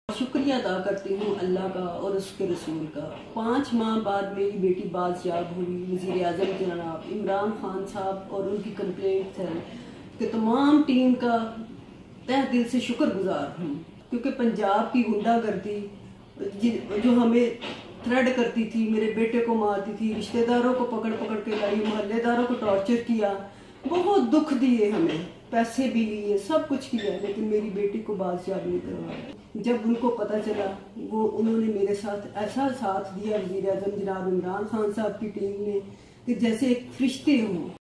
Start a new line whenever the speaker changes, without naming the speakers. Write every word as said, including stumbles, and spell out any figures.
शुक्रिया अदा करती हूँ अल्लाह का और उसके रसूल का। पाँच माह बाद मेरी बेटी बाजियाब हुई। वज़ीर आज़म जनाब इमरान खान साहब और उनकी कंप्लेंट है कि तमाम टीम का तहे दिल से शुक्रगुजार हूँ, क्योंकि पंजाब की गुंडागर्दी जो हमें थ्रेड करती थी, मेरे बेटे को मारती थी, रिश्तेदारों को पकड़ पकड़ के लाई, मोहल्लेदारों को टॉर्चर किया, बहुत दुख दिए, हमें पैसे भी लिए, सब कुछ किया, लेकिन मेरी बेटी को बाजियाब नहीं करवाया। जब उनको पता चला, वो उन्होंने मेरे साथ ऐसा साथ दिया वज़ीर आज़म जनाब इमरान खान साहब की टीम ने कि जैसे एक फरिश्ते हों।